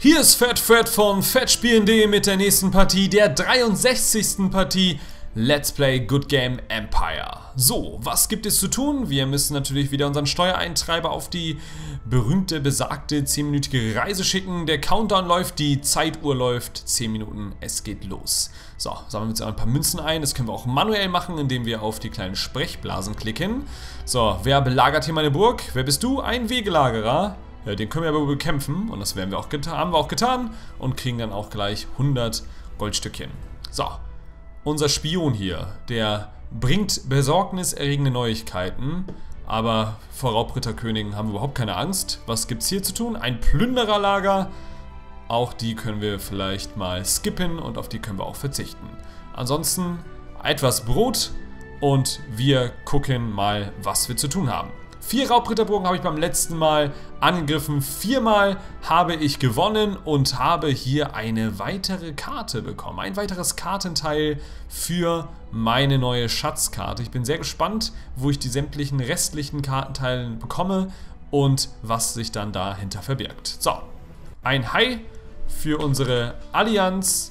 Hier ist Fred von Fettspielen.de mit der nächsten Partie, der 63. Partie Let's Play Good Game Empire. So, was gibt es zu tun? Wir müssen natürlich wieder unseren Steuereintreiber auf die berühmte, besagte 10-minütige Reise schicken. Der Countdown läuft, die Zeituhr läuft, 10 Minuten, es geht los. So, sammeln wir jetzt ein paar Münzen ein. Das können wir auch manuell machen, indem wir auf die kleinen Sprechblasen klicken. So, wer belagert hier meine Burg? Wer bist du? Ein Wegelagerer. Ja, den können wir aber bekämpfen und das haben wir auch getan und kriegen dann auch gleich 100 Goldstückchen. So, unser Spion hier, der bringt besorgniserregende Neuigkeiten, aber vor Raubritterkönigen haben wir überhaupt keine Angst. Was gibt's hier zu tun? Ein Plündererlager. Auch die können wir vielleicht mal skippen und auf die können wir auch verzichten. Ansonsten etwas Brot und wir gucken mal, was wir zu tun haben. 4 Raubritterburgen habe ich beim letzten Mal angegriffen, 4-mal habe ich gewonnen und habe hier eine weitere Karte bekommen. Ein weiteres Kartenteil für meine neue Schatzkarte. Ich bin sehr gespannt, wo ich die sämtlichen restlichen Kartenteile bekomme und was sich dann dahinter verbirgt. So, ein Hai für unsere Allianz.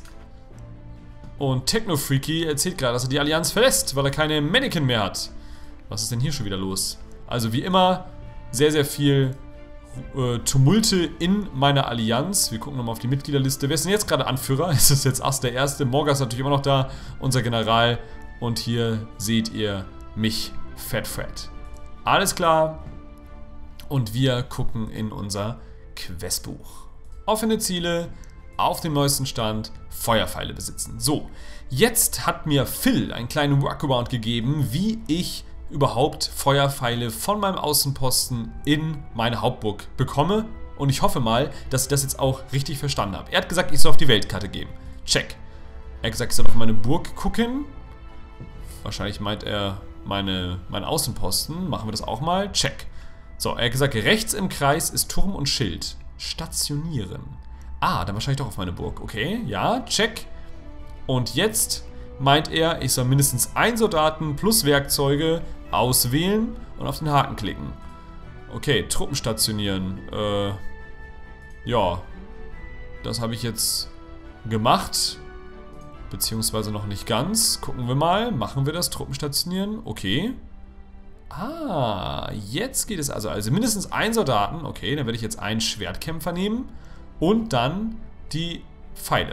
Und Techno-Freaky erzählt gerade, dass er die Allianz verlässt, weil er keine Mannequin mehr hat. Was ist denn hier schon wieder los? Also wie immer, sehr, sehr viel Tumulte in meiner Allianz. Wir gucken nochmal auf die Mitgliederliste. Wer ist denn jetzt gerade Anführer? Es ist jetzt Ast der Erste. Morga ist natürlich immer noch da, unser General. Und hier seht ihr mich, Fred. Alles klar. Und wir gucken in unser Questbuch. Offene Ziele, auf dem neuesten Stand, Feuerpfeile besitzen. So, jetzt hat mir Phil einen kleinen Workaround gegeben, wie ich überhaupt Feuerpfeile von meinem Außenposten in meine Hauptburg bekomme. Und ich hoffe mal, dass ich das jetzt auch richtig verstanden habe. Er hat gesagt, ich soll auf die Weltkarte gehen. Check. Er hat gesagt, ich soll auf meine Burg gucken. Wahrscheinlich meint er meinen Außenposten. Machen wir das auch mal. Check. So, er hat gesagt, rechts im Kreis ist Turm und Schild. Stationieren. Ah, dann wahrscheinlich doch auf meine Burg. Okay, ja, check. Und jetzt meint er, ich soll mindestens einen Soldaten plus Werkzeuge auswählen und auf den Haken klicken. Okay, Truppen stationieren. Ja, das habe ich jetzt gemacht. Beziehungsweise noch nicht ganz. Gucken wir mal. Machen wir das? Truppen stationieren. Okay. Ah, jetzt geht es also mindestens einen Soldaten. Okay, dann werde ich jetzt einen Schwertkämpfer nehmen. Und dann die Pfeile.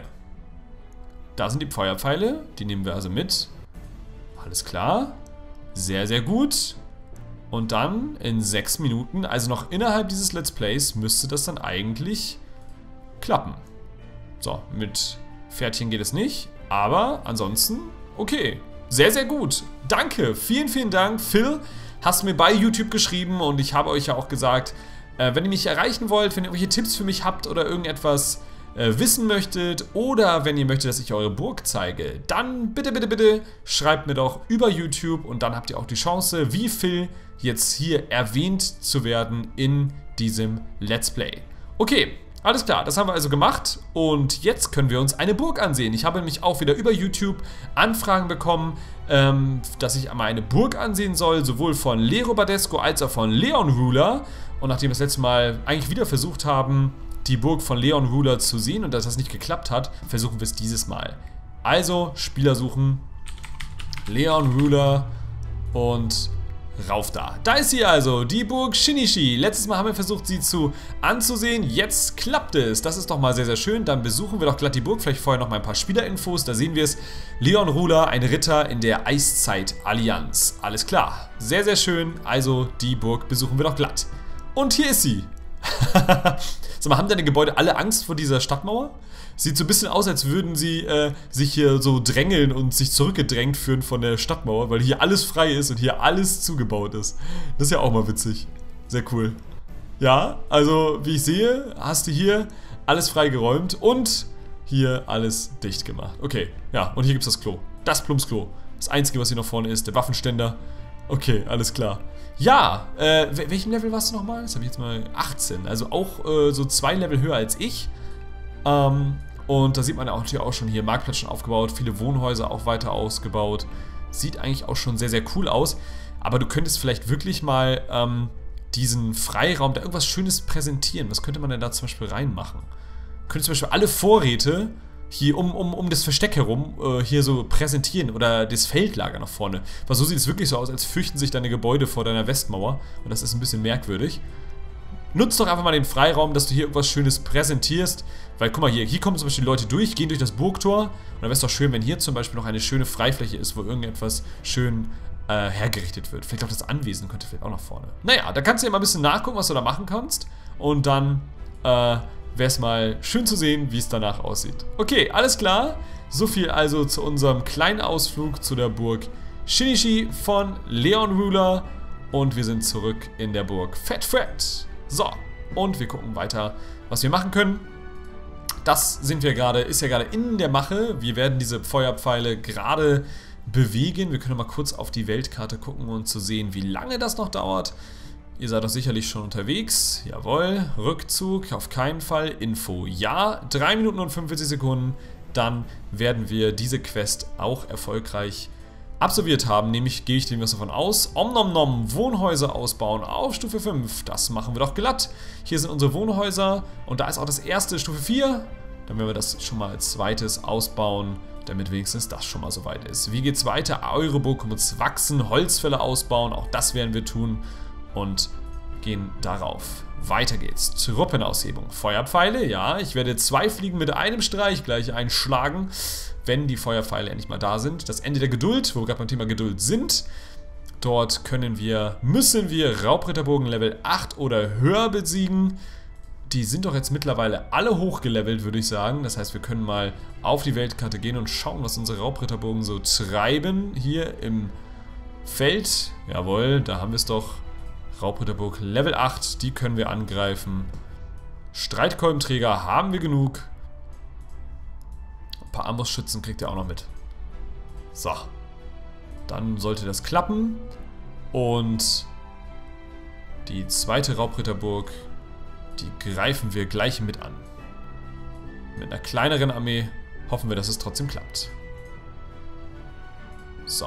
Da sind die Feuerpfeile. Die nehmen wir also mit. Alles klar. Sehr, sehr gut. Und dann in 6 Minuten, also noch innerhalb dieses Let's Plays, müsste das dann eigentlich klappen. So, mit Pferdchen geht es nicht. Aber ansonsten, okay. Sehr, sehr gut. Danke. Vielen, vielen Dank. Phil, hast du mir bei YouTube geschrieben und ich habe euch ja auch gesagt, wenn ihr mich erreichen wollt, wenn ihr irgendwelche Tipps für mich habt oder irgendetwas wissen möchtet oder wenn ihr möchtet, dass ich eure Burg zeige, dann bitte, bitte, bitte schreibt mir doch über YouTube und dann habt ihr auch die Chance, wie Phil jetzt hier erwähnt zu werden in diesem Let's Play. Okay, alles klar, das haben wir also gemacht und jetzt können wir uns eine Burg ansehen. Ich habe nämlich auch wieder über YouTube Anfragen bekommen, dass ich einmal eine Burg ansehen soll, sowohl von Lero Badesco als auch von Leon Ruler. Und nachdem wir das letzte Mal eigentlich wieder versucht haben, die Burg von Leon Ruler zu sehen und dass das nicht geklappt hat, versuchen wir es dieses Mal. Also, Spieler suchen, Leon Ruler und rauf da. Da ist sie also, die Burg Shinichi. Letztes Mal haben wir versucht, sie anzusehen. Jetzt klappt es. Das ist doch mal sehr, sehr schön. Dann besuchen wir doch glatt die Burg. Vielleicht vorher noch mal ein paar Spielerinfos. Da sehen wir es. Leon Ruler, ein Ritter in der Eiszeit-Allianz. Alles klar. Sehr, sehr schön. Also, die Burg besuchen wir doch glatt. Und hier ist sie. Sag mal, haben deine Gebäude alle Angst vor dieser Stadtmauer? Sieht so ein bisschen aus, als würden sie sich hier so drängeln und sich zurückgedrängt fühlen von der Stadtmauer, weil hier alles frei ist und hier alles zugebaut ist. Das ist ja auch mal witzig. Sehr cool. Ja, also wie ich sehe, hast du hier alles freigeräumt und hier alles dicht gemacht. Okay, ja, und hier gibt es das Klo. Das Plumpsklo. Das einzige, was hier noch vorne ist, der Waffenständer. Okay, alles klar. Ja, welchem Level warst du nochmal? Das habe ich jetzt mal 18. Also auch so 2 Level höher als ich. Und da sieht man ja auch schon hier Marktplatz schon aufgebaut. Viele Wohnhäuser auch weiter ausgebaut. Sieht eigentlich auch schon sehr, sehr cool aus. Aber du könntest vielleicht wirklich mal diesen Freiraum, da irgendwas Schönes präsentieren. Was könnte man denn da zum Beispiel reinmachen? könnt zum Beispiel alle Vorräte hier um das Versteck herum hier so präsentieren oder das Feldlager nach vorne. Weil so sieht es wirklich so aus, als fürchten sich deine Gebäude vor deiner Westmauer. Und das ist ein bisschen merkwürdig. Nutzt doch einfach mal den Freiraum, dass du hier irgendwas Schönes präsentierst. Weil, guck mal, hier kommen zum Beispiel Leute durch, gehen durch das Burgtor. Und dann wäre es doch schön, wenn hier zum Beispiel noch eine schöne Freifläche ist, wo irgendetwas schön hergerichtet wird. Vielleicht auch das Anwesen könnte vielleicht auch nach vorne. Naja, da kannst du ja mal ein bisschen nachgucken, was du da machen kannst. Und dann wäre es mal schön zu sehen, wie es danach aussieht. Okay, alles klar. So viel also zu unserem kleinen Ausflug zu der Burg Shinichi von Leon Ruler. Und wir sind zurück in der Burg Fat Fred. So, und wir gucken weiter, was wir machen können. Das ist ja gerade in der Mache. Wir werden diese Feuerpfeile gerade bewegen. Wir können mal kurz auf die Weltkarte gucken, um zu sehen, wie lange das noch dauert. Ihr seid doch sicherlich schon unterwegs. Jawohl. Rückzug, auf keinen Fall. Info, ja. 3 Minuten und 45 Sekunden. Dann werden wir diese Quest auch erfolgreich absolviert haben. Nämlich gehe ich dem was davon aus. Om Nom Nom, Wohnhäuser ausbauen auf Stufe 5. Das machen wir doch glatt. Hier sind unsere Wohnhäuser. Und da ist auch das erste Stufe 4. Dann werden wir das schon mal als zweites ausbauen, damit wenigstens das schon mal soweit ist. Wie geht's weiter? Eure Burg muss wachsen, Holzfälle ausbauen, auch das werden wir tun und gehen darauf. Weiter geht's. Truppenaushebung. Feuerpfeile, ja, ich werde 2 Fliegen mit einem Streich gleich einschlagen, wenn die Feuerpfeile endlich mal da sind. Das Ende der Geduld, wo wir gerade beim Thema Geduld sind. Dort müssen wir Raubritterburgen Level 8 oder höher besiegen. Die sind doch jetzt mittlerweile alle hochgelevelt, würde ich sagen. Das heißt, wir können mal auf die Weltkarte gehen und schauen, was unsere Raubritterburgen so treiben. Hier im Feld. Jawohl, da haben wir es doch. Raubritterburg Level 8, die können wir angreifen. Streitkolbenträger haben wir genug. Ein paar Armbrustschützen kriegt ihr auch noch mit. So. Dann sollte das klappen. Und die zweite Raubritterburg, die greifen wir gleich mit an. Mit einer kleineren Armee hoffen wir, dass es trotzdem klappt. So.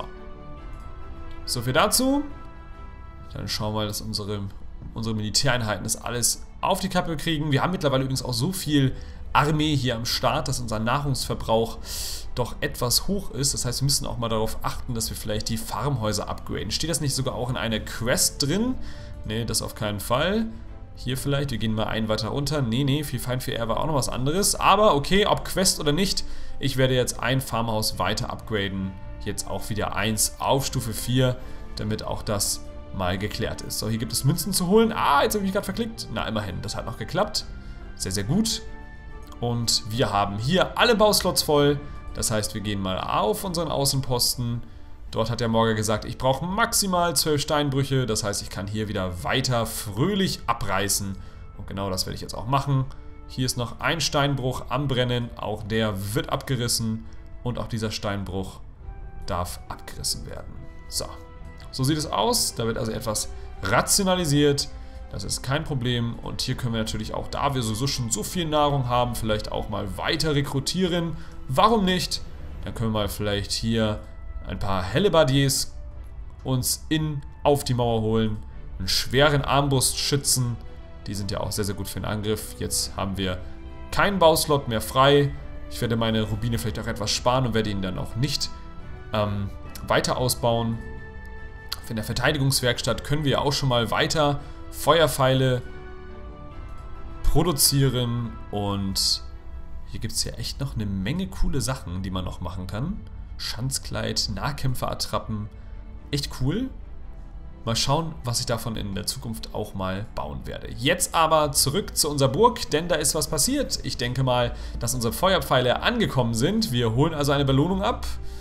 So viel dazu. Dann schauen wir mal, dass unsere Militäreinheiten das alles auf die Kappe kriegen. Wir haben mittlerweile übrigens auch so viel Armee hier am Start, dass unser Nahrungsverbrauch doch etwas hoch ist. Das heißt, wir müssen auch mal darauf achten, dass wir vielleicht die Farmhäuser upgraden. Steht das nicht sogar auch in einer Quest drin? Ne, das auf keinen Fall. Hier vielleicht, wir gehen mal einen weiter runter. Nee, viel Feind für R war auch noch was anderes. Aber okay, ob Quest oder nicht, ich werde jetzt ein Farmhaus weiter upgraden. Jetzt auch wieder 1 auf Stufe 4, damit auch das mal geklärt ist. So, hier gibt es Münzen zu holen. Ah, jetzt habe ich mich gerade verklickt. Na, immerhin, das hat noch geklappt. Sehr, sehr gut. Und wir haben hier alle Bauslots voll. Das heißt, wir gehen mal auf unseren Außenposten. Dort hat der Morger gesagt, ich brauche maximal 12 Steinbrüche. Das heißt, ich kann hier wieder weiter fröhlich abreißen. Und genau das werde ich jetzt auch machen. Hier ist noch ein Steinbruch am Brennen. Auch der wird abgerissen. Und auch dieser Steinbruch darf abgerissen werden. So sieht es aus. Da wird also etwas rationalisiert. Das ist kein Problem. Und hier können wir natürlich auch, da wir sowieso schon so viel Nahrung haben, vielleicht auch mal weiter rekrutieren. Warum nicht? Dann können wir mal vielleicht hier ein paar Hellebardiers uns auf die Mauer holen. Einen schweren Armbrustschützen. Die sind ja auch sehr, sehr gut für den Angriff. Jetzt haben wir keinen Bauslot mehr frei. Ich werde meine Rubine vielleicht auch etwas sparen und werde ihn dann auch nicht weiter ausbauen. In der Verteidigungswerkstatt können wir auch schon mal weiter Feuerpfeile produzieren. Und hier gibt es ja echt noch eine Menge coole Sachen, die man noch machen kann. Schanzkleid, Nahkämpferattrappen. Echt cool. Mal schauen, was ich davon in der Zukunft auch mal bauen werde. Jetzt aber zurück zu unserer Burg, denn da ist was passiert. Ich denke mal, dass unsere Feuerpfeile angekommen sind. Wir holen also eine Belohnung ab.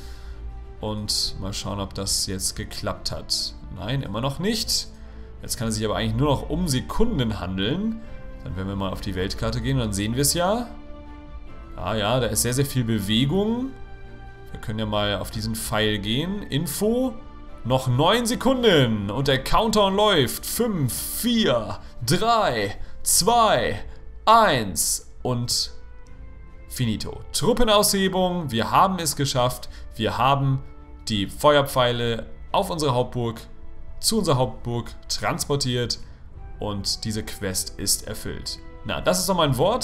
Und mal schauen, ob das jetzt geklappt hat. Nein, immer noch nicht. Jetzt kann es sich aber eigentlich nur noch um Sekunden handeln. Dann werden wir mal auf die Weltkarte gehen und dann sehen wir es ja. Ah ja, da ist sehr, sehr viel Bewegung. Wir können ja mal auf diesen Pfeil gehen. Info. Noch 9 Sekunden. Und der Countdown läuft. 5, 4, 3, 2, 1. Und finito. Truppenaushebung. Wir haben es geschafft. Wir haben die Feuerpfeile auf unsere Hauptburg, zu unserer Hauptburg transportiert. Und diese Quest ist erfüllt. Na, das ist doch mal ein Wort.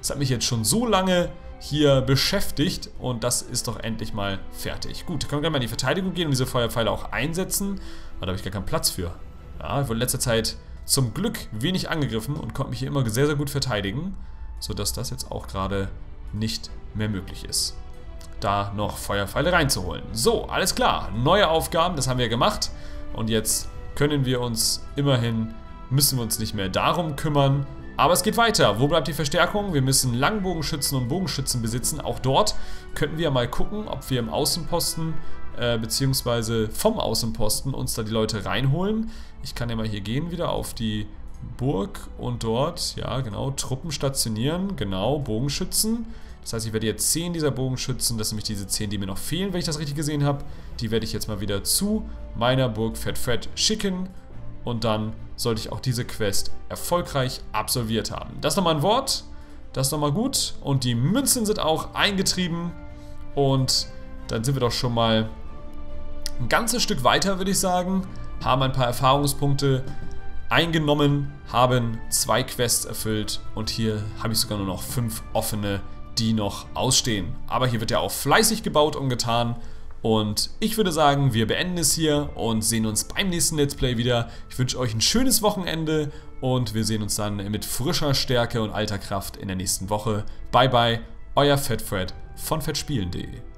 Das hat mich jetzt schon so lange hier beschäftigt und das ist doch endlich mal fertig. Gut, können wir gerne mal in die Verteidigung gehen und diese Feuerpfeile auch einsetzen. Aber da habe ich gar keinen Platz für. Ja, ich wurde in letzter Zeit zum Glück wenig angegriffen und konnte mich hier immer sehr, sehr gut verteidigen, sodass das jetzt auch gerade nicht mehr möglich ist, da noch Feuerpfeile reinzuholen. So, alles klar. Neue Aufgaben, das haben wir gemacht. Und jetzt können wir uns immerhin, müssen wir uns nicht mehr darum kümmern. Aber es geht weiter. Wo bleibt die Verstärkung? Wir müssen Langbogenschützen und Bogenschützen besitzen. Auch dort könnten wir mal gucken, ob wir im Außenposten beziehungsweise vom Außenposten uns da die Leute reinholen. Ich kann ja mal hier gehen wieder auf die Burg und dort, ja genau, Truppen stationieren. Genau, Bogenschützen. Das heißt, ich werde jetzt 10 dieser Bogenschützen, das sind nämlich diese 10, die mir noch fehlen, wenn ich das richtig gesehen habe. Die werde ich jetzt mal wieder zu meiner Burg Fat Fred schicken. Und dann sollte ich auch diese Quest erfolgreich absolviert haben. Das ist nochmal ein Wort. Das ist nochmal gut. Und die Münzen sind auch eingetrieben. Und dann sind wir doch schon mal ein ganzes Stück weiter, würde ich sagen. Haben ein paar Erfahrungspunkte eingenommen, haben 2 Quests erfüllt. Und hier habe ich sogar nur noch 5 offene, die noch ausstehen. Aber hier wird ja auch fleißig gebaut und getan. Und ich würde sagen, wir beenden es hier und sehen uns beim nächsten Let's Play wieder. Ich wünsche euch ein schönes Wochenende und wir sehen uns dann mit frischer Stärke und alter Kraft in der nächsten Woche. Bye bye, euer Fat Fred von fettspielen.de.